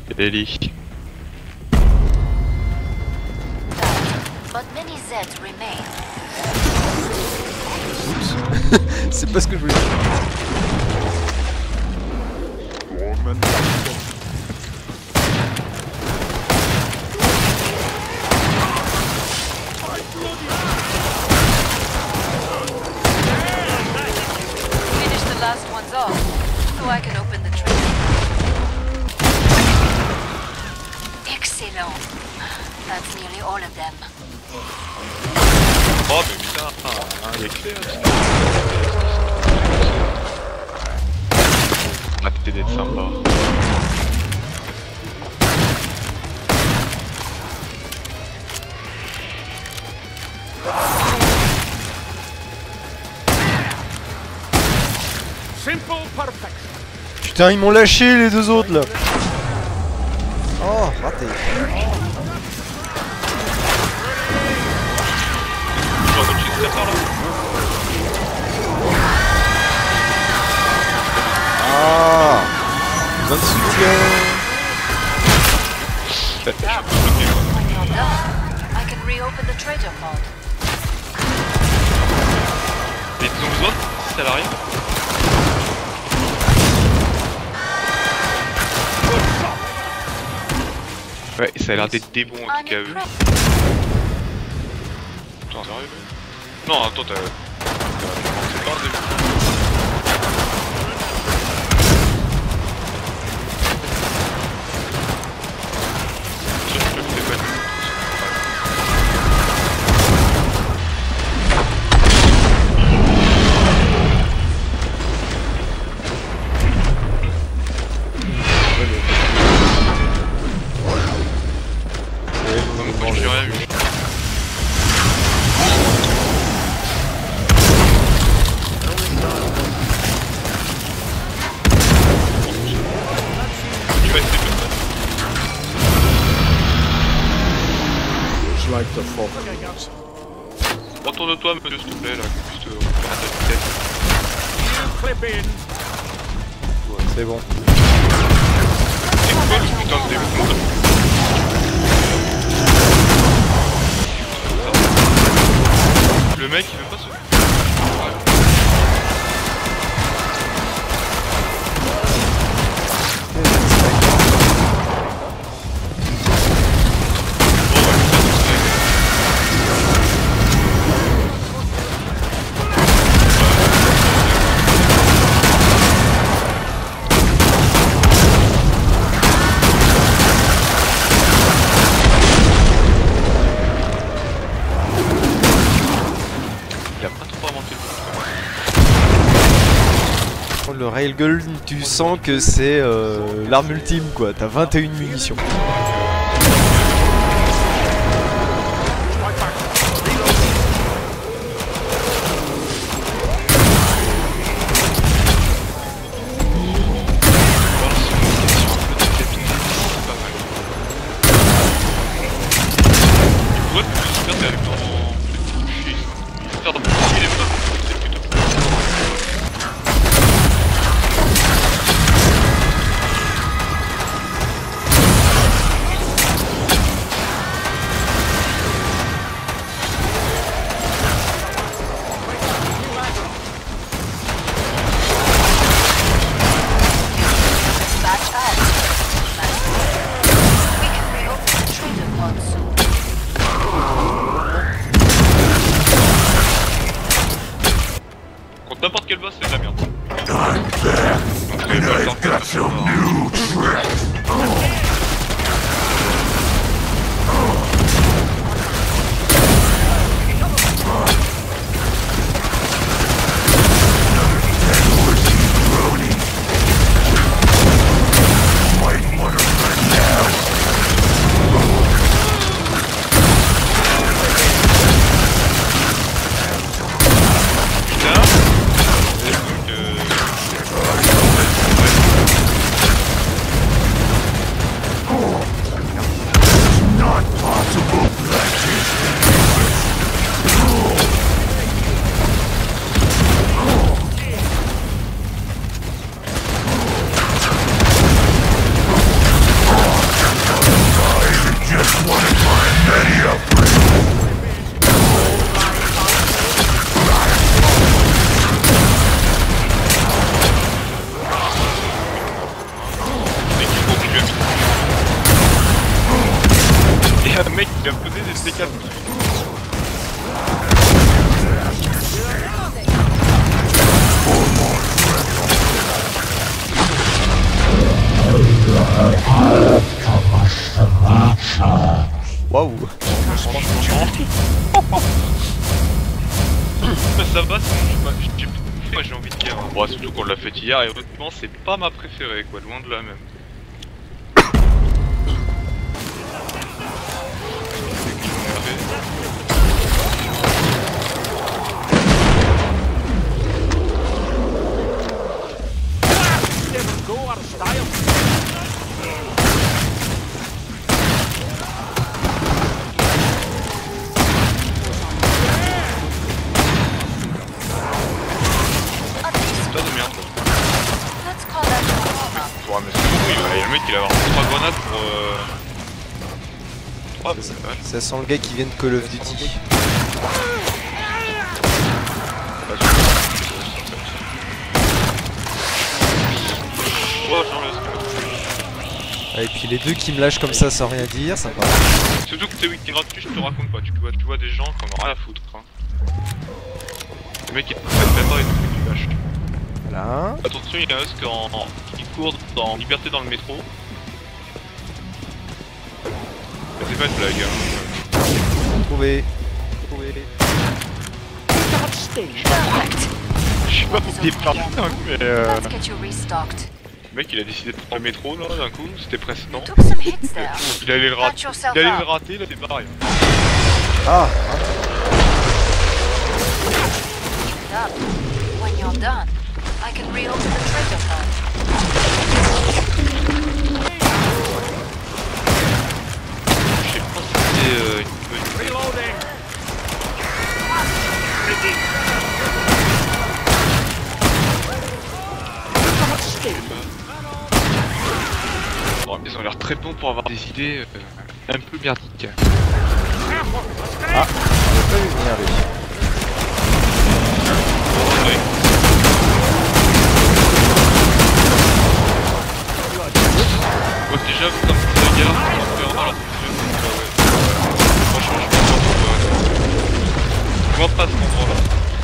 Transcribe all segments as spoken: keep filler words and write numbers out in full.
Y'a des lits. C'est pas ce que je voulais dire. Finish the last ones off, so I can open the trigger. Excellent. That's nearly all of them. Oh mais putain, hein, il est clair. On a peut-être d'être sympa. Putain, ils m'ont lâché les deux autres là. Oh, raté. Ah, besoin de soutien. When you're done, I can reopen the trader pod. Mais ils ont besoin si ça l'arrive. Ouais, ça a l'air d'être des bons en tout cas eux. Attends, sérieux? Non, attends, t'as... C'est pas un début. J'ai rien vu. Retourne-toi, monsieur, s'il te plaît, là, qu'on puisse te faire ta vitesse. Ouais, c'est bon. C'est quoi ce putain de démon? Le mec il veut pas se... Le railgun, tu sens que c'est euh, l'arme ultime quoi, t'as vingt et une munitions. N'importe quel boss c'est de la merde. Donc tu vas pas le temps de faire. Waouh. Bah, ça va, sinon j'ai j'ai plus bouffé, moi j'ai envie de dire. Hein. Bon, surtout qu'on l'a fait hier et honnêtement, c'est pas ma préférée quoi, loin de là même. Ouais, mais c'est bon, il y a le mec il a avoir trois grenades pour euh... trois, Ça, ouais. ça sent le gars qui vient de Call of Duty. Ouais, genre, là, Ah, et puis les deux qui me lâchent comme ça sans rien dire, sympa. surtout que t'es week-end gratuit, je te raconte pas, tu vois, tu vois des gens qui en ont rien à foutre. Hein. Les mecs ils te prennent même pas et tu lâches. Voilà. Attention, il y a un Husk en, en, qui court en liberté dans le métro. C'est pas une blague, hein. Trouvé. Trouvé. Perfect. Je sais pas où il est parti, hein, mais euh... Let's get you restocked. le mec il a décidé de prendre le métro là d'un coup, c'était précédent. You took some hits there. Il allait le rater, Patch yourself il allait le up. rater, là c'est pareil. Ah. Up. When you're done, I can reopen the trader card. Je sais pas si c'était euh, une bonne idée. Bon, ils ont l'air très bons pour avoir des idées euh, un peu merdiques. Ah. On va pas vu venir lui. Ouais. Bon, déjà, comme ça galère, on se verra alors que ouais. Franchement, je pense pas. Je vois pas cet endroit-là.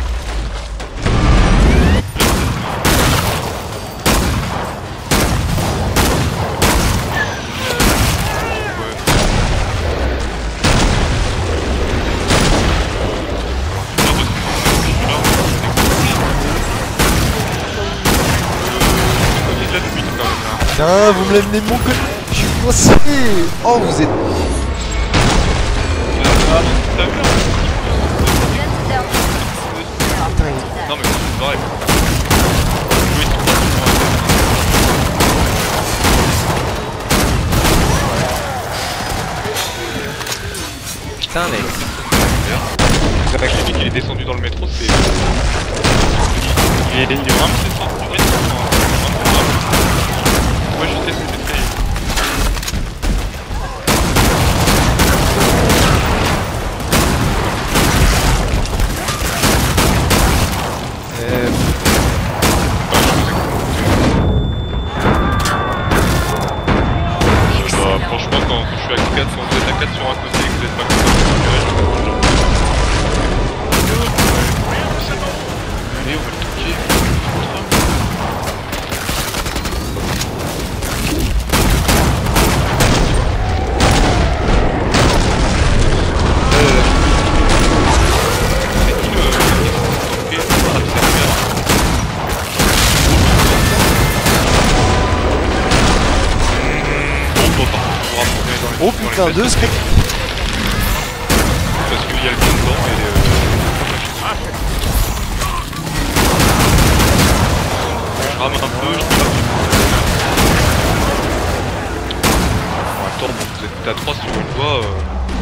Putain, vous me l'amenez de mon côté. Je suis coincé. Oh, vous êtes... Non mais c'est pareil. Putain, mec. C'est vrai que j'ai dit qu'il est descendu dans le métro, c'est... Il est, il est vraiment descendu du métro. Moi je sais ce que c'est. Euh... Bah, franchement quand, quand je suis à quatre, quand vous êtes à quatre sur un côté et que vous êtes pas content de tirer, je mange. Allez, on va le toquer. Oh putain, deux scripts. Parce qu'il y a le bien dedans et euh... je rame un peu, je sais pas. Bon, attends, bon, vous êtes à trois sur une voie. Euh...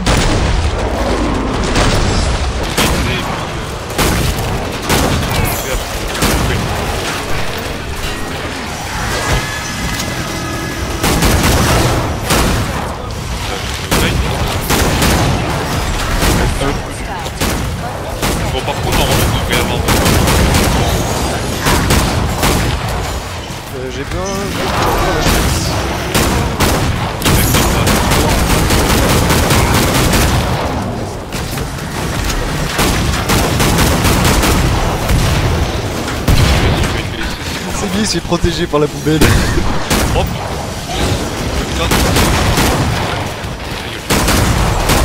Bon, par contre, normalement, il devrait y avoir... Euh, j'ai bien... la chance. C'est bien, il s'est protégé par la poubelle. Hop.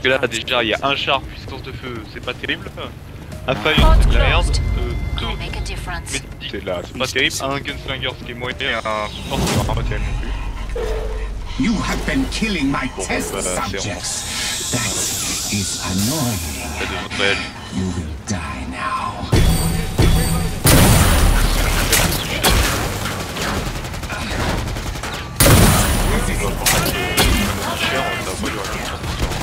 que là déjà il y a un char puissance de feu, c'est pas terrible. Assaillant c'est de la merde. Euh, deux I'll make a difference. médics c'est de la c'est pas terrible. Un gunslinger ce qui est moyen et un support c'est vraiment pas terrible non plus. You have been killing my Bon, test bah, c'est subjects. That is annoying. Pas de votre réel. You will die now. Cher, ça va pas durer longtemps.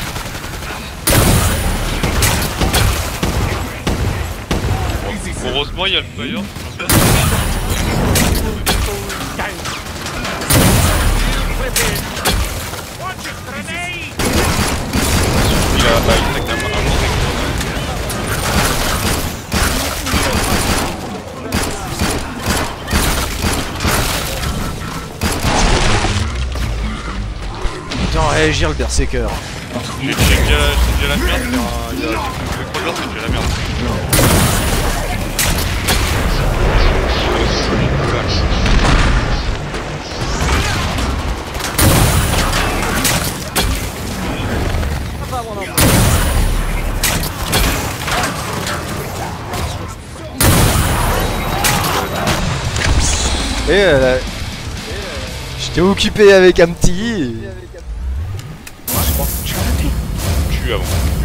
Bon, heureusement il y a le fire. Il a bah, il a quand même un bon Putain, réagir le berserker. J'ai déjà, c'est déjà la merde, c'est un... il y a... le crawler c'est déjà la merde. Et euh, j'étais occupé avec un petit. Tu avant.